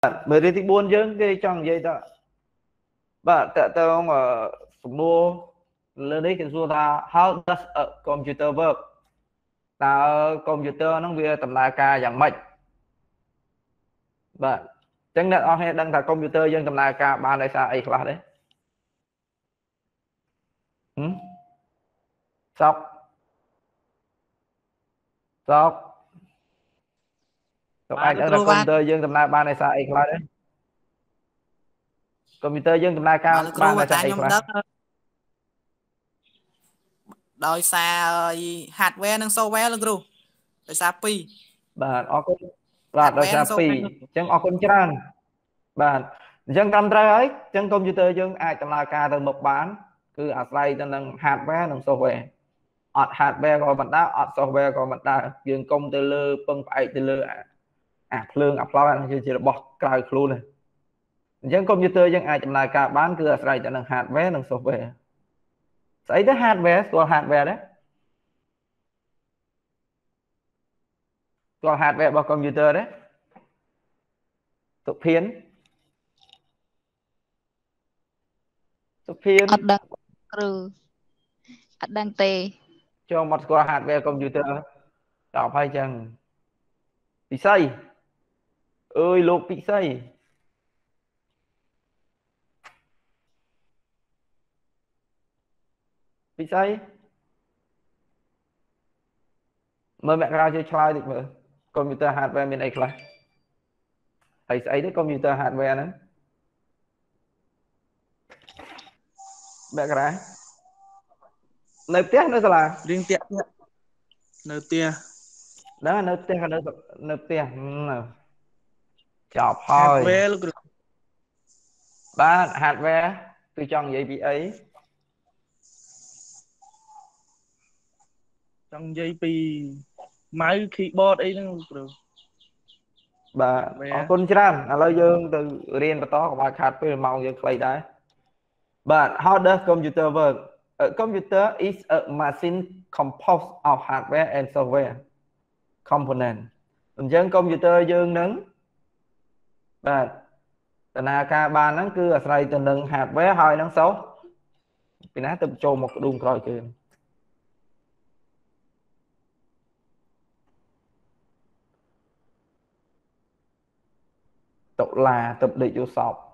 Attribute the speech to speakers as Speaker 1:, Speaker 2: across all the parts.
Speaker 1: mới đi thì buôn chứ cái trong vậy đó bạn tao mà mua lên đấy cái số ta how does a computer work ta computer nó về tầm đại ca dạng mạch bạn chẳng nên ở hay đăng thà computer dân tầm đại ca ba đại sa ấy là đấy sọc sọc sọc ai đăng thà computer dân tầm đại ba đại sa ấy là đấy computer dân tầm đại ca ba đại sa ấy là
Speaker 2: đòi xa hardwareនិង software លោកគ្រូដោយសារពីរ
Speaker 1: បាទអរគុណបាទដោយសារពីរអញ្ចឹងអរគុណច្រើនបាទអញ្ចឹងតាមត្រូវហើយអញ្ចឹងកុំព្យូទ័រយើងអាចដំណើរការទៅមុខបានគឺអាស្រ័យទៅនឹង hardware និង software អត់ hardware ក៏មិនដើរអត់ software ក៏មិនដើរយើងកុំទៅលើពឹងផ្អែកទៅលើអាភ្លើងអាផ្លោតជារបស់ក្រៅខ្លួនទេអញ្ចឹងកុំព្យូទ័រយើងអាចដំណើរការបានគឺអាស្រ័យទៅនឹង hardware និង software ស្អីទៅ hardware ស្គាល់ hardware ទេស្គាល់ hardware របស់កុំព្យូទ័រទេសុភាន
Speaker 3: អត់ដឹងគ្រូអត់ដឹងទេ
Speaker 1: ចូលមកស្គាល់ hardware កុំព្យូទ័រតបហើយចឹងពិសីអើយលោកពិសីពិសីមើលមកក្រៅជួយឆ្លើយតិចមើលកុំព្យូទ័រ hardware មានអីខ្លះហើយស្អីទៅកុំព្យូទ័រ hardware ហ្នឹងមកក្រៅនៅផ្ទះនៅសាលា
Speaker 2: រៀងតាក់នៅផ្ទះ
Speaker 1: ហ្នឹងនៅផ្ទះក៏នៅផ្ទះចប់ហើយ
Speaker 2: hardware លោកគ្រូ
Speaker 1: បាទ hardware គឺចង់និយាយពីអី
Speaker 2: ចង់និយាយពី mouse keyboard អីហ្នឹងគ្រូ
Speaker 1: បាទអរគុណច្រើនឥឡូវយើងទៅរៀនបន្តកុំឲ្យខាតពេលម៉ោងយើងខ្លីដែរបាទ how does computer work a computer is a machine composed of hardware and software component អញ្ចឹងកុំព្យូទ័រយើងនឹងបាទដំណើរការបានហ្នឹងគឺអាស្រ័យទៅនឹង hardware ហើយនឹង software ពីណាទៅចូលមកក្ដុំក្រោយគេតុលាទៅដេកយកសព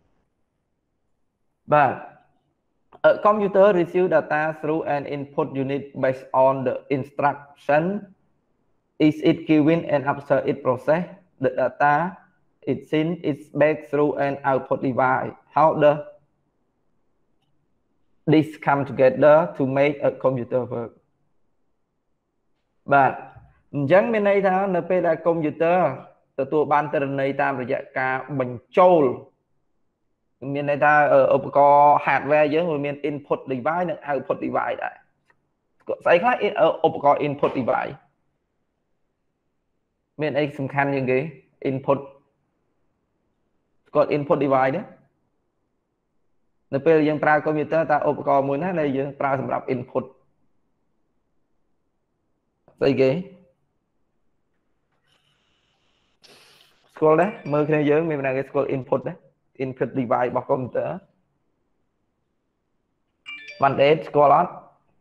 Speaker 1: បាទ a computer receive data through an input unit based on the instruction is it given and after it process the data it seen is back through an output device how does this come together to make a computer work បាទអញ្ចឹងមានន័យថានៅពេលដែលកុំព្យូទ័រទទួលបានទិន្នន័យតាមរយៈការបញ្ចូលមានន័យថាឧបករណ៍ hardware យើងវាមាន input device និង output device ដែរស្អីខ្លះឧបករណ៍ input device មានអីសំខាន់ជាងគេ input គាត់ input device ទេនៅពេលយើងប្រើកុំព្យូទ័រតើឧបករណ៍មួយណាដែលយើងប្រើសម្រាប់ input ស្អីគេស្គាល់ដែរមើលគ្នាយើងមានណាគេស្គាល់ input ដែរ input device របស់កុំព្យូទ័របានដេតស្គាល់អត់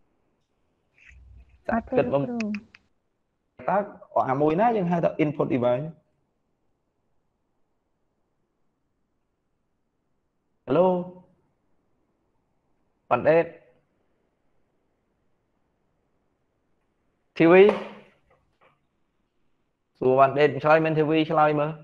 Speaker 3: អត់គិតមក
Speaker 1: តើអាមួយណាយើងហៅថា input device hello បានដេត TV សួរបានដេតឆ្លើយមាន TV ឆ្លើយមើល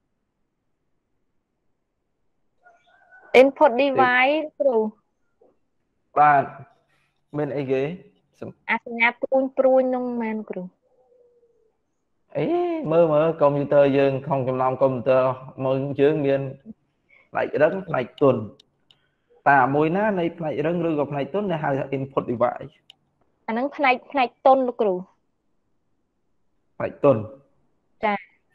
Speaker 3: input device គ្រូ
Speaker 1: បាទមានអីគេ
Speaker 3: អាសញ្ញាព្រួញនោះមែនគ្រូ
Speaker 1: អេមើលកុំព្យូទ័រយើងក្នុងចំណោមកុំព្យូទ័រមើលយើងមានផ្នែករឹងផ្នែកទន់តើមួយណានៃផ្នែករឹងឬក៏ផ្នែកទន់ដែលហៅថា input device
Speaker 3: អាហ្នឹងផ្នែកទន់លោកគ្រូ
Speaker 1: ផ្នែកទន់
Speaker 3: ចា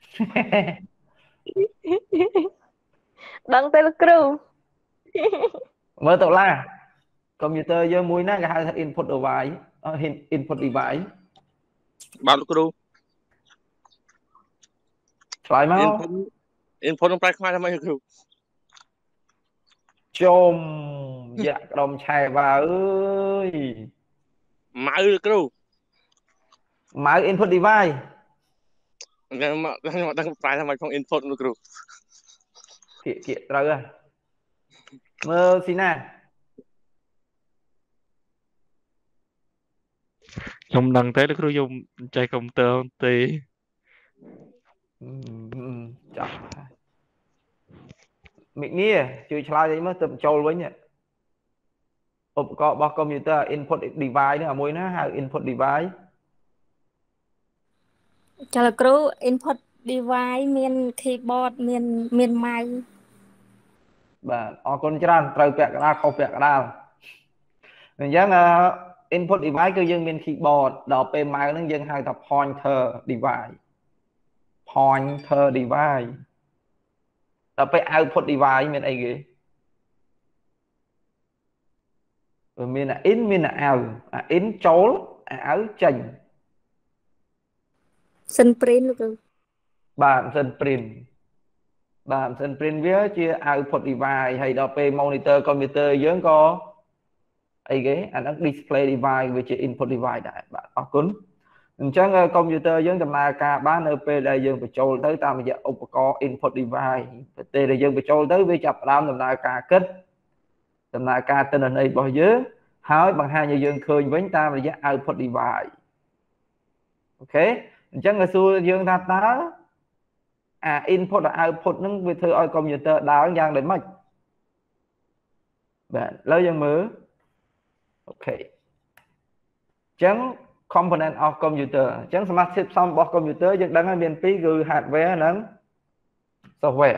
Speaker 3: ដឹងទេលោកគ្រូ
Speaker 1: មើលតុលាកុំព្យូទ័រយើងមួយណាគេហៅថា input device input device
Speaker 4: បាទលោកគ្រូ
Speaker 1: ឆ្លើយមក
Speaker 4: input ក្នុងប្រែខ្មែរថាម៉េចគ្រូ
Speaker 1: ជុំយ៉ាក់ក្រុមឆែវ៉ាអើយ
Speaker 4: ម៉ៅគ្រូ
Speaker 1: ម៉ៅ input device
Speaker 4: ខ្ញុំមកដឹងប្រែថាម៉េចក្នុង input នោះគ្រូ
Speaker 1: គៀកត្រូវហ៎មើលស៊ីណា
Speaker 5: ខ្ញុំដឹងទេលោកគ្រូខ្ញុំចេះកុំព្យូទ័រទេ
Speaker 1: ចាស់មិញនេះជួយឆ្លើយមើលទៅបញ្ចូលវិញឧបករណ៍របស់កុំព្យូទ័រ input device នេះអាមួយណាហៅ input device
Speaker 6: ចាលោកគ្រូ input device មាន keyboard មាន mouse
Speaker 1: បាទអរគុណច្រើនត្រូវពាក់កណ្ដាលខុសពាក់កណ្ដាលអញ្ចឹងinput device គឺយើងមាន keyboard ដល់ពេល mouse ហ្នឹងយើងហៅថា pointer device ដល់ពេល output device មានអីគេមានអា in មានអា out អា in ចូលអា out ចេញ
Speaker 6: sin print លោកគ្រូ
Speaker 1: បាទ sin print បាទ sin print វាជា output device ហើយដល់ពេល monitor computer យើងក៏អីគេអាហ្នឹង display device វាជា input device ដែរបាទអរគុណអញ្ចឹង computer យើងដំណើរការបាននៅពេលដែលយើងបញ្ចូលទៅតាមរយៈឧបករណ៍ input device ពេលដែលយើងបញ្ចូលទៅវាចាប់ផ្ដើមដំណើរការគិតដំណើរការទិន្នន័យរបស់យើងហើយបង្ហាញឲ្យយើងឃើញវិញតាមរយៈ output device អូខេអញ្ចឹងគេសួរយើងថាតើអា input និង output ហ្នឹងវាធ្វើឲ្យ computer ដើរយ៉ាងដូចម្តេចបាទឥឡូវយើងមើលអូខេអញ្ចឹង component of computer អញ្ចឹងសមាសធាតុផ្សំរបស់ computer យើងដឹងហើយមានពីរគឺ hardware និង software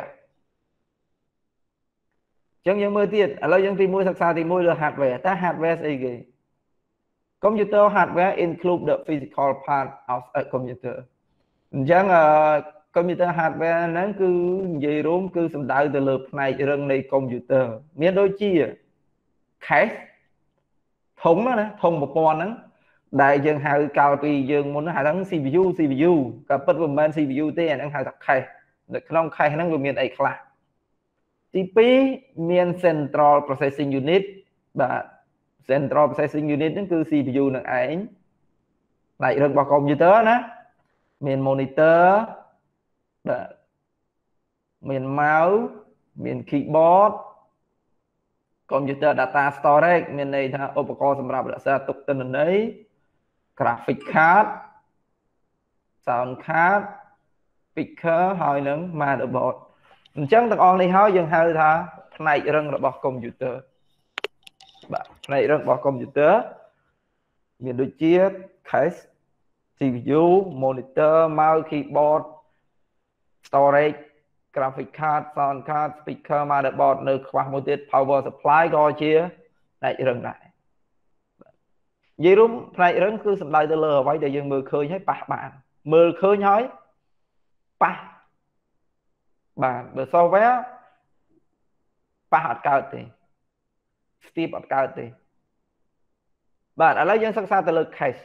Speaker 1: អញ្ចឹងយើងមើលទៀតឥឡូវយើងទី1សិក្សាទី1លើ hardware តើ hardware ស្អីគេ computer hardware include the physical part of a computer អញ្ចឹងcomputer hardware ហ្នឹងគឺនិយាយរួមគឺសំដៅទៅលើផ្នែករឹងនៃ computer មានដូចជា cache ធុងណាធុងប្រព័ន្ធហ្នឹងដែលយើងហៅកាលពីយើងមុនហៅថា CPU ក៏ពិតវាមិនមែន CPU ទេអាហ្នឹងហៅថា cache នៅក្នុង cache ហ្នឹងវាមានអីខ្លះទី2មាន central processing unit បាទ central processing unit ហ្នឹងគឺ CPU នឹងឯងផ្នែករឹងរបស់ computer ណាមាន monitor បាទមាន mouse មាន keyboard computer data storage មានន័យថាឧបករណ៍សម្រាប់រក្សាទុកទិន្នន័យ graphic card sound card speaker ហើយនឹង motherboard អញ្ចឹងទាំងអស់នេះហើយយើងហៅថាផ្នែករឹងរបស់ computer បាទផ្នែករឹងរបស់ computer មានដូចជា cache CPU monitor mouse keyboard storage graphic card sound card speaker motherboard នៅខ្វះមួយទៀត power supply ក៏ជាផ្នែករឹងដែរនិយាយរួមផ្នែករឹងគឺសំដៅទៅលើអ្វីដែលយើងមើលឃើញហើយប៉ះបានមើលឃើញហើយប៉ះបាទបើ software ប៉ះអត់កើតទេ Steve អត់កើតទេបាទឥឡូវយើងសិក្សាទៅលើ cache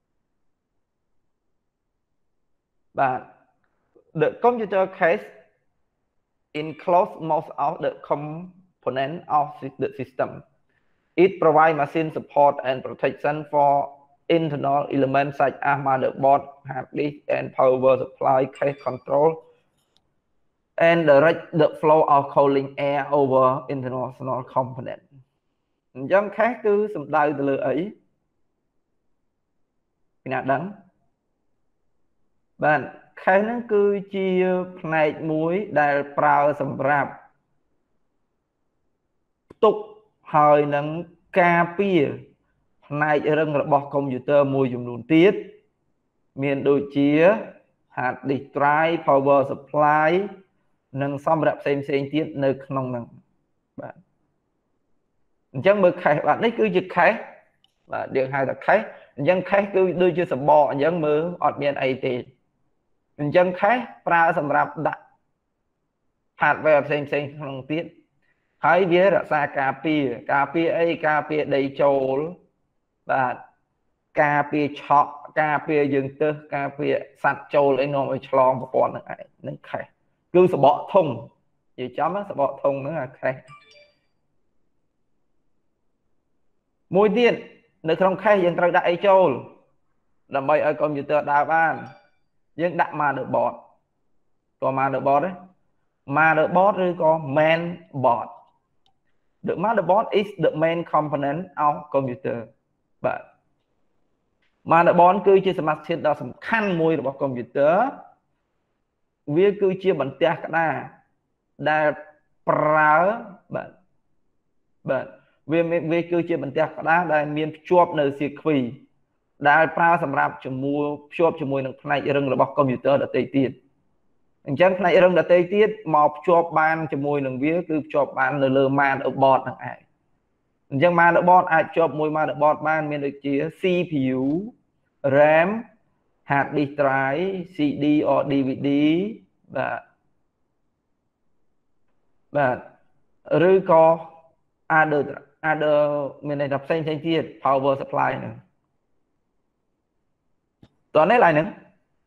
Speaker 1: បាទ the computer cache enclose most of the component of the system. It provides machine support and protection for internal elements such as motherboard, hard disk, and power supply, cache control, and direct the flow of cooling air over internal component. អញ្ចឹង cache គឺសំដៅទៅលើអីពីណាដឹងបាទ cache ហ្នឹងគឺជាផ្នែកមួយដែលប្រើសម្រាប់ផ្ទុកហើយនឹងការពារផ្នែករឹងរបស់ computer មួយចំនួនទៀតមានដូចជា hard disk drive power supply និងសម្ភារៈផ្សេងទៀតនៅក្នុងហ្នឹងបាទអញ្ចឹងមើល cache បាទនេះគឺជា cache បាទយើងហៅថា cache អញ្ចឹង cache គឺដូចជាសបកអញ្ចឹងមើលអត់មានអីទេអញ្ចឹង cache ប្រើសម្រាប់ដាក់ hardware ផ្សេងក្នុងទៀតហើយវារក្សាការពារអីការពារដីចូលបាទការពារឆក់ការពារយើងទើសការពារសត្វចូលអីនាំឲ្យឆ្លងប្រព័ន្ធហ្នឹងឯងនឹង cache គឺ cứ sờ bọ thùng gì chấm á sờ bọ thùng nữa là khai môi điện nơi trong khai dânត្រូវដាក់អីចូលដើម្បីឲ្យកុំព្យូទ័រដើរបានយើងដាក់ motherboard តោះ motherboard ទេ motherboard ឬក៏ main board the motherboard is the main component of computer បាទ motherboard គឺជាសមាសធាតុដ៏សំខាន់មួយរបស់ computer វាគឺជាបន្ទះក្តារដែលប្រើបាទវាគឺជាបន្ទះក្តារដែលមានភ្ជាប់នៅសៀគ្វីដែលប្រើសម្រាប់ភ្ជាប់ជាមួយនឹងផ្នែករឹងរបស់ computer ដទៃទៀតអញ្ចឹងផ្នែករឹងដទៃទៀតមកភ្ជាប់បានជាមួយនឹងវាគឺភ្ជាប់បាននៅលើ motherboard ហ្នឹងឯងអញ្ចឹង motherboard អាចភ្ជាប់មួយ motherboard បានមានដូចជា CPU RAM hard disk drive CD or DVD បាទឬក៏ other មានន័យថាផ្សេងទៀត power supply ហ្នឹងតោះនេះឡើយហ្នឹង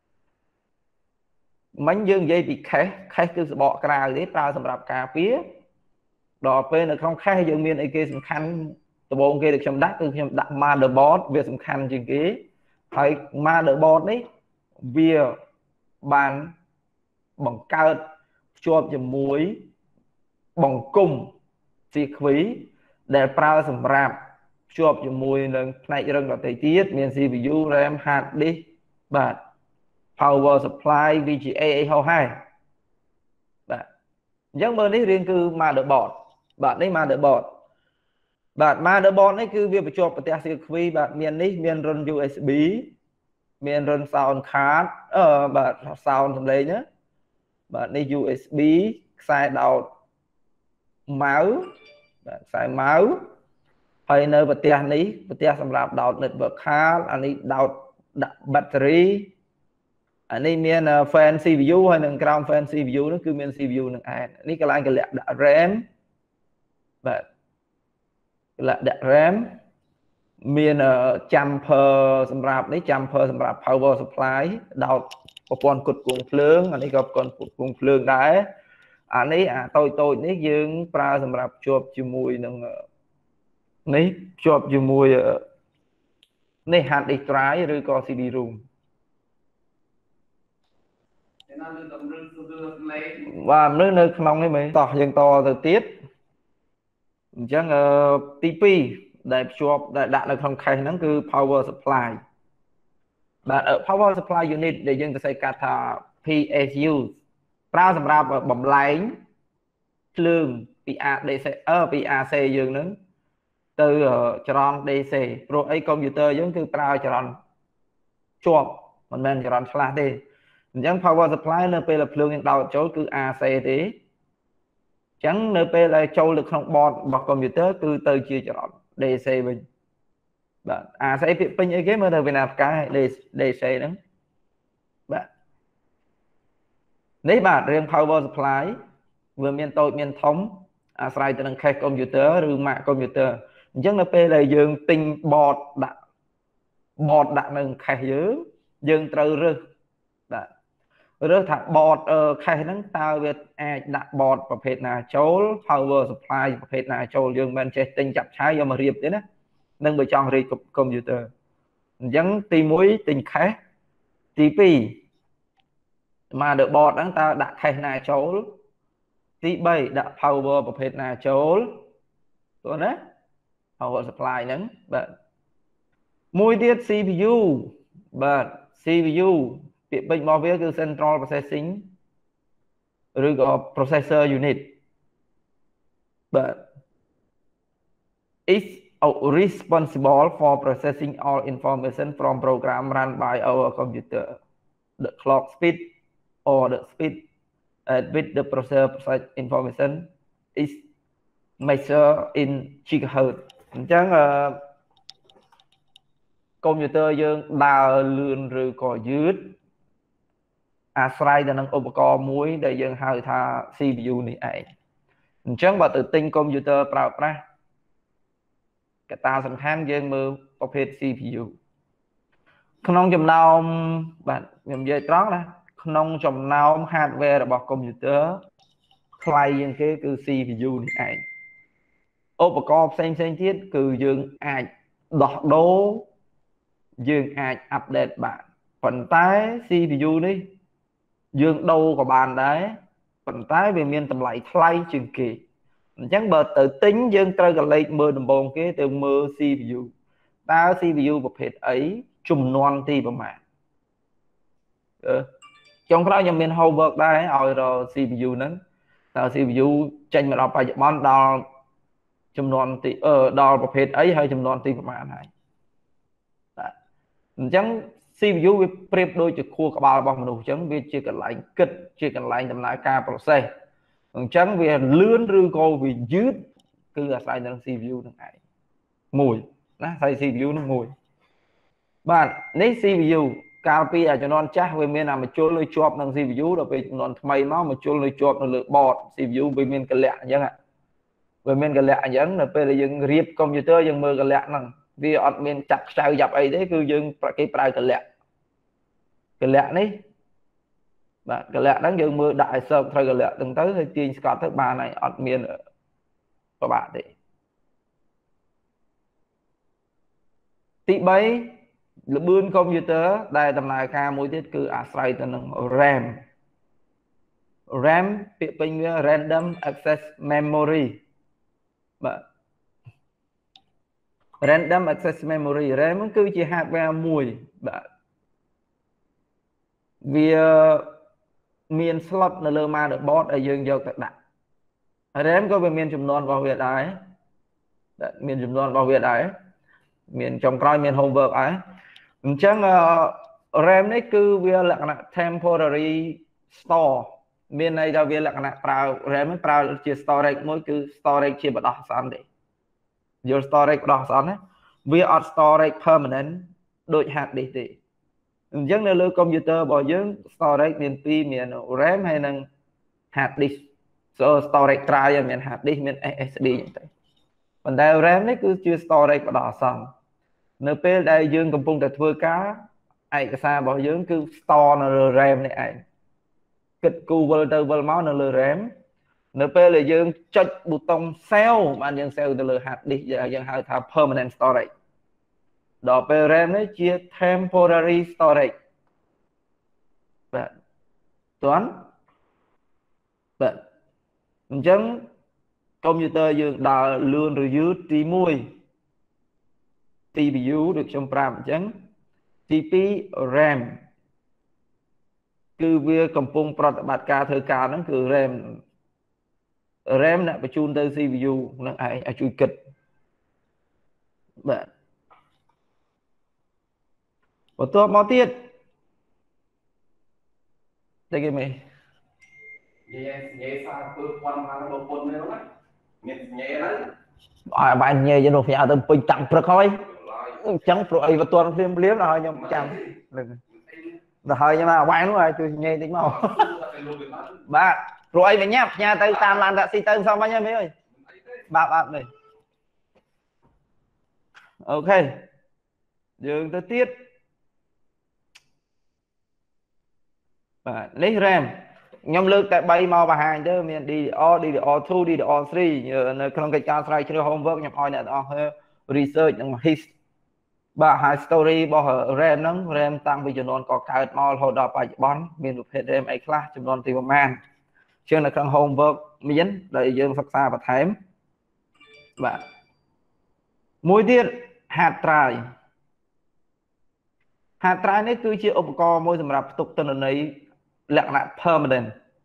Speaker 1: មិញយើងនិយាយពី cache គឺសបកក្រៅទេប្រើសម្រាប់ការពារដល់ពេលនៅក្នុង cache យើងមានអីគេសំខាន់ដំបូងគេដែលខ្ញុំដាក់គឺខ្ញុំដាក់ motherboard វាសំខាន់ជាងគេហើយ motherboard នេះវាបានបង្កើតភ្ជាប់ជាមួយបង្គំសៀគ្វីដែលប្រើសម្រាប់ភ្ជាប់ជាមួយនឹងផ្នែករឹងដទៃទៀតមាន CPU RAM hard disk បាទ power supply VGA អីហោហើយបាទអញ្ចឹងមើលនេះរឿងគឺ motherboard បាទនេះ motherboard បាទ motherboard នេះគឺវាបញ្ជាប់ប្រទេសសៀគ្វីបាទមាននេះមានរុន USB មានរុន sound card បាទ sound សំឡេងណាបាទនេះ USB ខ្សែដោតម៉ៅបាទខ្សែម៉ៅហើយនៅប្រទេសនេះប្រទេសសម្រាប់ដោត network card អានេះដោតដាក់ battery អានេះមាន fan CPU ហើយនឹងក្រោម fan CPU នោះគឺមាន CPU នឹងឯងនេះកន្លែងកលាក់ដាក់ RAM បាទកលាក់ដាក់ RAM មាន jumper សម្រាប់នេះ jumper សម្រាប់ power supply ដោតប្រព័ន្ធគុតគងភ្លើងអានេះក៏ប្រព័ន្ធគុតគងភ្លើងដែរអានេះអាតូចនេះយើងប្រើសម្រាប់ភ្ជាប់ជាមួយនឹងនេះភ្ជាប់ជាមួយនេះ hard disk drive ឬក៏ CD room បាទមនុស្សនៅក្នុងនេះមែនតោះយើងតទៅទៀតអញ្ចឹងទី2ដែលភ្ជាប់ដែលដាក់នៅក្នុង cache ហ្នឹងគឺ power supply បាទ power supply unit ដែលយើងទៅសេកាត់ថា PSU ប្រើសម្រាប់បំលែងភ្លើងពី AC ពី AC យើងហ្នឹងទៅចរន្ត DC ព្រោះអីកុំព្យូទ័រយើងគឺប្រើចរន្តជាប់មិនមែនចរន្តឆ្លាស់ទេអញ្ចឹង power supply នៅពេលដែលភ្លើងយើងដោតចូលគឺ AC ទេអញ្ចឹងនៅពេលដែលចូលទៅក្នុង board របស់កុំព្យូទ័រគឺទៅជាចរន្ត DC វិញបាទ AC ពាក្យពេញអីគេមើលទៅវាណាផ្កាយ DC ហ្នឹងបាទនេះបាទរឿង power supply វាមានតូចមានធំអាស្រ័យទៅនឹង cache កុំព្យូទ័រឬ Mac កុំព្យូទ័រអញ្ចឹងនៅពេលដែលយើងទិញ board ដាក់នៅ cache យើងត្រូវរើសបាទរើសថា board cache ហ្នឹងតើវាអាចដាក់ board ប្រភេទណាចូល power supply ប្រភេទណាចូលយើងមិនចេះទិញចាប់ឆាយយកមករៀបទេណានឹងបើចង់រៀបកុំព្យូទ័រអញ្ចឹងទី1ទិញ cache ទី2 motherboard ហ្នឹងតើដាក់ cache ណាចូលទី3ដាក់ power ប្រភេទណាចូលតោះណា power supply ហ្នឹងបាទមួយទៀត CPU បាទ CPU ពាក្យពេចន៍របស់វាគឺ central processing ឬក៏ processor unit បាទ is responsible for processing all information from program run by our computer the clock speed or the speed at which the process information is measured in gigahertz អញ្ចឹងកុំព្យូទ័រយើងដើរលឿនឬក៏យឺតអាស្រ័យទៅនឹងឧបករណ៍មួយដែលយើងហៅថា CPU នេះឯងអញ្ចឹងបើទៅទិញកុំព្យូទ័រប្រើប្រាស់កត្តាសំខាន់យើងមើលប្រភេទ CPU ក្នុងចំណោមបាទខ្ញុំនិយាយត្រង់ណាក្នុងចំណោម hardware របស់ computer ថ្លៃជាងគេគឺ CPU នេះឯងឧបករណ៍ផ្សេងទៀតគឺយើងអាចដោះដូរយើងអាច update បានប៉ុន្តែ CPU នេះយើងដូរក៏បានដែរប៉ុន្តែវាមានតម្លៃថ្លៃជាងគេអញ្ចឹងបើទៅទិញយើងត្រូវកលេចមើលដំបូងគេទៅមើល CPU តើ CPU ប្រភេទអីចំនួនទីប្រមាណចុងក្រោយខ្ញុំមាន homework ដែរឲ្យរក CPU ហ្នឹងតើ CPU ចេញមកដល់បច្ចុប្បន្នដល់ចំនួនទីដល់ប្រភេទអីហើយចំនួនទីប្រមាណហើយអញ្ចឹង CPU វាប្រៀបដូចជាខួរក្បាលរបស់មនុស្សអញ្ចឹងវាជាកន្លែងគិតជាកន្លែងដំណើរការ process អញ្ចឹងវាលឿនឬក៏វាយឺតគឺអាស្រ័យនឹង CPU នឹងឯងមួយណាអាស្រ័យ CPU នឹងមួយបាទនេះ CPU កាលពីជំនាន់ចាស់វាមានអាមជុលនៅជាប់នឹង CPU ដល់ពេលជំនាន់ថ្មីមកមជុលនៅជាប់នៅលើ board CPU វាមានកលៈអញ្ចឹងវាមានកលៈអញ្ចឹងនៅពេលដែលយើងរៀប computer យើងមើលកលៈហ្នឹងវាអត់មានចាប់ខ្ចៅចាប់អីទេគឺយើងគេប្រើកលៈនេះបាទកលៈហ្នឹងយើងមើលដាក់ឲ្យសើបត្រូវកលៈហ្នឹងទៅហើយទាញស្កត់ទៅបានហើយអត់មានពិបាកទេទី3ល្បឿនកុំព្យូទ័រដែលដំណើរការមួយទៀតគឺអាស្រ័យទៅនឹង RAM ពាក្យពេញវា Random Access Memory បាទ Random Access Memory RAM គឺជា hardware មួយបាទវាមាន slot នៅលើ motherboard ឲ្យយើងយកទៅដាក់ RAM ក៏វាមានចំនួនរបស់វាដែរមានចំនួនរបស់វាដែរមានចុងក្រោយមាន homework ដែរអញ្ចឹង RAM នេះគឺវាលក្ខណៈ temporary store មានន័យថាវាលក្ខណៈប្រើ RAM ប្រើជា storage មួយគឺ storage ជាបដោះអាសន្នទេយក storage បដោះអាសន្នណាវាអត់ storage permanent ដូច hard disk ទេអញ្ចឹងនៅលើ computer របស់យើង storage មានពីរមាន RAM ហើយនិង hard disk storage drive មាន hard disk មាន SSD អញ្ចឹងទៅប៉ុន្តែ RAM នេះគឺជា storage បដោះអាសន្ននៅពេលដែលយើងកំពុងតែធ្វើការឯកសាររបស់យើងគឺ store នៅលើ RAM នេះឯងគិតគូវិលទៅវិលមកនៅលើ RAM នៅពេលដែលយើងចុចប៊ូតុង save បានយើង save ទៅលើ hard disk យើងហៅថា permanent storage ដល់ពេល RAM នេះជា temporary storage បាទតើបាទអញ្ចឹង computer យើងដើរលឿនឬយឺតទី1 CPU ដូចខ្ញុំប្រាប់អញ្ចឹងទី2 RAM គឺវាកំពុងប្រតិបត្តិការធ្វើការហ្នឹងគឺ RAM អ្នកបញ្ជូនទៅ CPU នឹងឯងឲ្យជួយគិតបាទបន្ទាប់មកទៀតតែគេមិនញ៉េសារពើប៉ុនមកបងពុននេះណាមានញ៉េហើយឲ្យបានញ៉េយនោះផ្ញើទៅពេញតាំងព្រឹកហើយអញ្ចឹងព្រោះអីវត្តនភ្លាមដល់ឲ្យខ្ញុំចាំដល់ហើយខ្ញុំមកវ៉ាងនោះឲ្យជួយញ៉េតិចមកបាទព្រោះអីវិញផ្ញើទៅតាមឡានតាក់ស៊ីទៅសំវិញហើយមេអើយបាទនេះអូខេយើងទៅទៀតបាទនេះ RAM ខ្ញុំលើកតែ3មកបង្ហាញទៅមាន DDR DDR2 DDR3 នៅក្នុងកិច្ចការស្រាវជ្រាវ homework ខ្ញុំឲ្យអ្នកទាំងអស់ research និង his បាទហើយ story របស់ RAM ហ្នឹង RAM តាំងពីចំនួនកកើតមករហូតដល់បច្ចុប្បន្នមានប្រភេទ RAM អីខ្លះចំនួនទីប្រមាណជាងនៅក្នុង homework មានដែលយើងសិក្សាបន្ថែមបាទមួយទៀត hard drive នេះគឺជាឧបករណ៍មួយសម្រាប់ផ្ទុកទិន្នន័យលក្ខណៈ permanent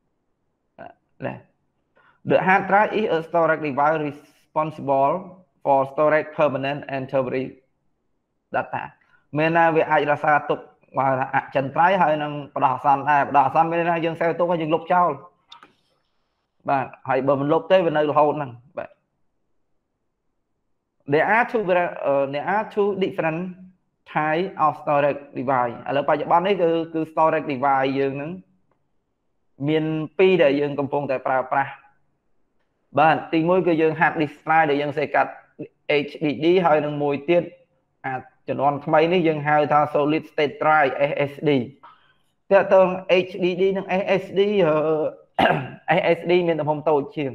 Speaker 1: The hard drive is a storage device responsible for storage permanent and temporary data មានថាវាអាចរក្សាទុកអចិន្ត្រៃយ៍ហើយនឹងបដោះអាសន្នដែរបដោះអាសន្នមានថាយើងសេវទុកហើយយើងលុបចោលបាទហើយបើមិនលុបទេវានៅរហូតហ្នឹងបាទ There are two different type of storage device ឥឡូវបច្ចុប្បន្ននេះគឺ storage device យើងហ្នឹងមាន2ដែលយើងកំពុងតែប្រើប្រាស់បាទទី1គឺយើង hard disk drive ដែលយើងសេកាត់ HDD ហើយនឹងមួយទៀតជំនាន់ថ្មីនេះយើងហៅថា solid state drive SSD tựa tường HDD nâng SSD SSD មានទំហំតូចជាង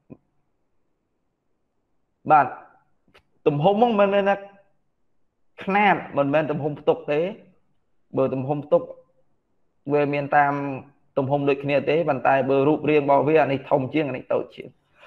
Speaker 1: បាទទំហំហ្នឹងមិនមែនថាຂະຫນາດមិនមែនទំហំផ្ទុកទេបើទំហំផ្ទុកវាមានតាមទំហំដូចគ្នាទេប៉ុន្តែបើរូបរាងរបស់វាអានេះធំជាងអានេះតូចជាង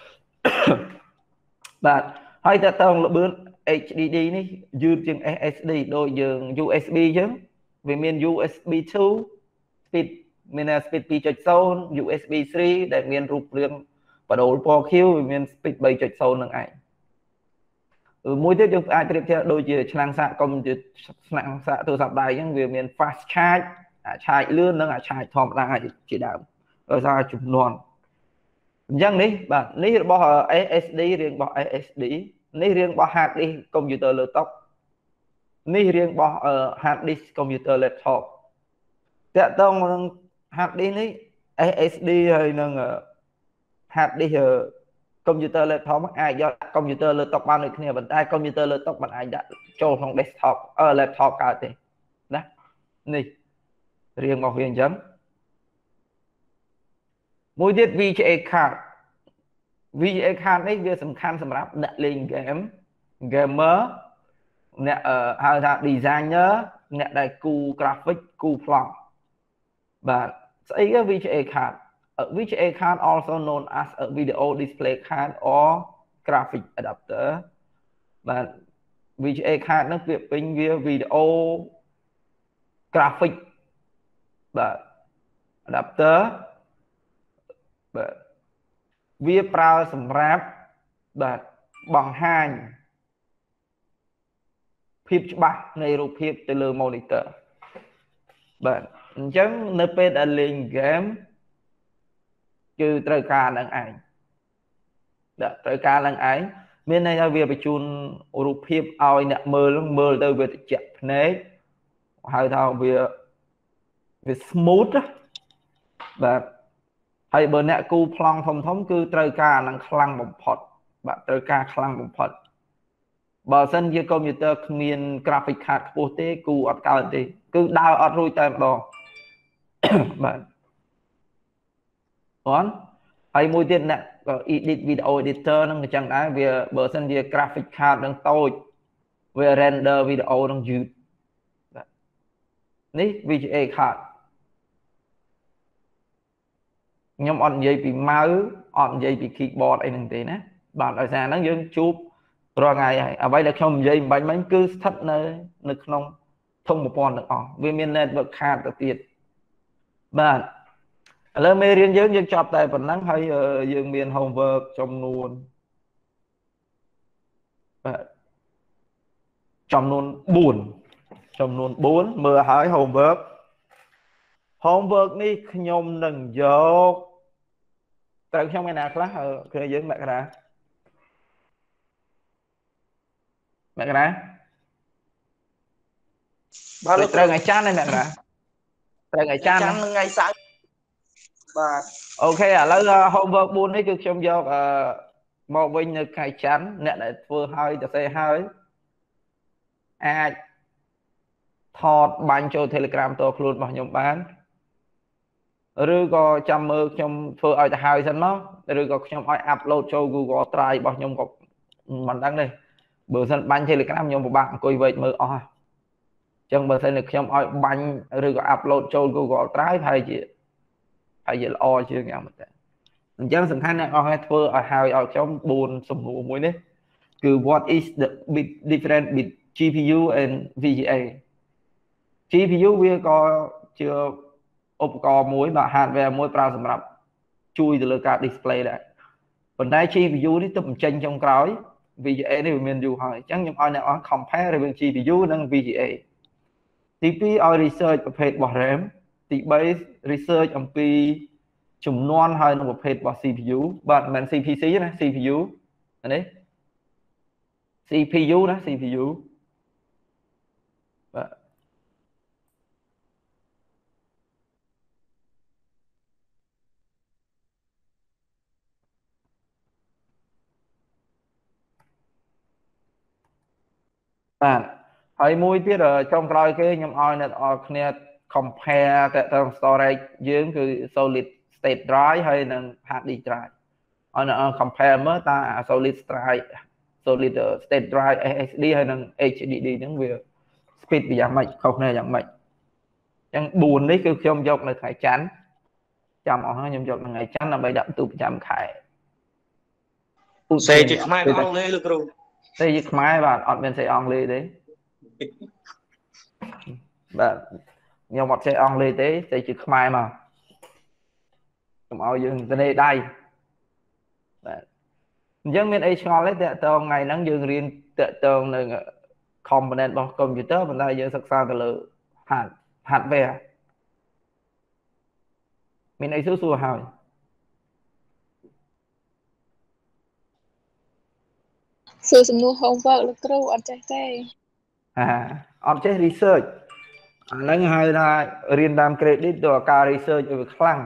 Speaker 1: បាទហើយតើតើល្បឿន HDD នេះយឺតជាង SSD ដូចយើង USB អញ្ចឹងវាមាន USB 2 speed មាន speed 2.0 USB 3ដែលមានរូបរាងបដូលពណ៌ខៀវវាមាន speed 3.0 នឹងឯងមួយទៀតយើងអាចប្រៀបធៀបដូចជាឆ្នាំងសាកកុំព្យូទ័រឆ្នាំងសាកទូរស័ព្ទដៃអញ្ចឹងវាមាន fast charge ឆាយលឿននិងឆាយធម្មតាជាដើមដោយសារចំនួនអញ្ចឹងនេះបាទនេះរបស់ SSD រៀងរបស់ SSD នេះរៀងរបស់ hard disk កុំព្យូទ័រលើតុនេះរៀងរបស់ hard disk កុំព្យូទ័រ laptop តើតើនឹង hard disk នេះ SSD ហើយនឹង hard disk កុំព្យូទ័រ laptop អាចយកកុំព្យូទ័រលើតុបានដូចគ្នាប៉ុន្តែកុំព្យូទ័រលើតុមិនអាចដាក់ចូលក្នុង desktop laptop កើតទេណានេះរៀងរបស់វាអញ្ចឹងមួយទៀត VGA card VGA card នេះវាសំខាន់សម្រាប់អ្នកលេង game gamer អ្នកហៅថា designer អ្នកដែលគូ graphic គូ plot បាទស្អីគេ VGA card VGA card also known as a video display card or graphic adapter បាទ VGA card ហ្នឹងពាក្យពេញវា video graphic បាទ adapter បាទវាប្រើសម្រាប់បាទបង្ហាញភាពច្បាស់នៃរូបភាពទៅលើ monitor បាទអញ្ចឹងនៅពេលដែលលេង game គឺត្រូវការនឹងឯងបាទត្រូវការនឹងឯងមានន័យថាវាបញ្ជូនរូបភាពឲ្យអ្នកមើលមើលទៅវាត្រជាក់ភ្នែកហៅថាវា smooth បាទហើយបើអ្នកគូប្លង់ធំគឺត្រូវការនឹងខ្លាំងបំផុតបាទត្រូវការខ្លាំងបំផុតបើសិនជាកុំព្យូទ័រគ្មាន graphic card ខ្ពស់ទេគូអត់កើតទេគឺដើរអត់រួចតែម្ដងបាទបងហើយមួយទៀតអ្នក edit video editor នឹងអញ្ចឹងដែរវាបើសិនជា graphic card នឹងតូចវា render video នឹងយឺតបាទនេះ VGA card ខ្ញុំអត់និយាយពី mouse អត់និយាយពី keyboard អីហ្នឹងទេណាបាទដោយសារហ្នឹងយើងជួបរាល់ថ្ងៃហើយអ្វីដែលខ្ញុំនិយាយបាញ់មិញគឺស្ថិតនៅក្នុងធុងប្រព័ន្ធទាំងអស់វាមាន network card ទៅទៀតបាទឥឡូវមេរៀនយើងចប់តែប៉ុណ្ណឹងហើយយើងមាន homework ចំនួនបាទចំនួន4មើលហើយ homework នេះខ្ញុំនឹងយកត្រូវខ្ញុំឯណាខ្លះគឺយើងមករាបាទត្រូវថ្ងៃច័ន្ទហ្នឹងមករាត្រូវថ្ងៃច័ន្ទនឹងថ្ងៃសៅរ៍បាទអូខេឥឡូវ homework 4នេះគឺខ្ញុំយកមកវិញនៅថ្ងៃច័ន្ទអ្នកដែលធ្វើហើយទៅសេហើយអាចថតបាញ់ចូល Telegram តខ្លួនរបស់ខ្ញុំបានឬក៏ចាំមើលខ្ញុំធ្វើឲ្យទៅហើយសិនមកឬក៏ខ្ញុំឲ្យ upload ចូល Google Drive របស់ខ្ញុំក៏មិនដឹងទេបើសិនបាញ់ Telegram ខ្ញុំពិបាកអង្គុយវេកមើលអស់អញ្ចឹងបើសិនខ្ញុំឲ្យបាញ់ឬក៏ upload ចូល Google Drive ហើយជាល្អជាងយ៉ាងម៉េចដែរអញ្ចឹងសំខាន់អ្នកអស់ឲ្យធ្វើឲ្យហើយឲ្យខ្ញុំ4សំណួរមួយនេះគឺ what is the big difference between GPU and VGA GPU វាក៏ជាឧបករណ៍មួយបាទ hardware មួយប្រើសម្រាប់ជួយទៅលើការ display ដែរប៉ុន្តែ GPU នេះទើបបញ្ចេញចុងក្រោយ VGA នេះវាមានយូរហើយអញ្ចឹងខ្ញុំឲ្យអ្នកអស់ compare រវាង GPU និង VGA ទី2ឲ្យ research ប្រភេទរបស់ RAM ទី3 research អំពីចំនួនហើយនឹងប្រភេទរបស់ CPU បាទមិនមែន CPC ណា CPU នេះ CPU ណា CPU បាទបាទហើយមួយទៀតចុងក្រោយគេខ្ញុំឲ្យអ្នកនរគ្នា compare តែទៅ storage យើងគឺ solid state drive ហើយនឹង hard disk drive ឲ្យ compare មើលតើ solid state drive SSD ហើយនឹង HDD ហ្នឹងវា speed វាយ៉ាងម៉េចខុសគ្នាយ៉ាងម៉េចអញ្ចឹង4នេះគឺខ្ញុំយកនៅថ្ងៃច័ន្ទចាំអស់ហើយខ្ញុំយកនៅថ្ងៃច័ន្ទដើម្បីដាក់បន្ទុកប្រចាំខែ
Speaker 7: សេជាខ្មែរអង់គ្លេសលោកគ្រូ
Speaker 1: សេជាខ្មែរបាទអត់មានសេអង់គ្លេសទេបាទខ្ញុំអត់ចេះអង់គ្លេសទេសេជាខ្មែរមកកុំឲ្យយើងទៅដៃបាទអញ្ចឹងមានអីឆ្ងល់ទេតើតើថ្ងៃហ្នឹងយើងរៀនតើតើនឹង component របស់ computer ប៉ុន្តែយើងសិក្សាទៅលើ hardware មានអីសួរហើយ
Speaker 3: សួរសំណួរ homework លោកគ្រូអត់ចេះទេ
Speaker 1: អត់ចេះ research អាហ្នឹងហៅថារៀនតាម credit ទៅការ research ឲ្យវាខ្លាំង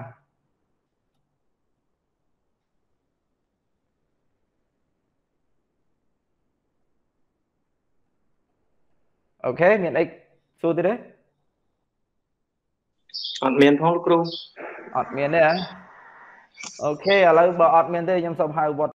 Speaker 1: អូខេមានអីសួរទៀតទេ
Speaker 7: អត់មានផងលោកគ្រូ
Speaker 1: អត់មានទេអូខេឥឡូវបើអត់មានទេខ្ញុំសូមហៅវត្ត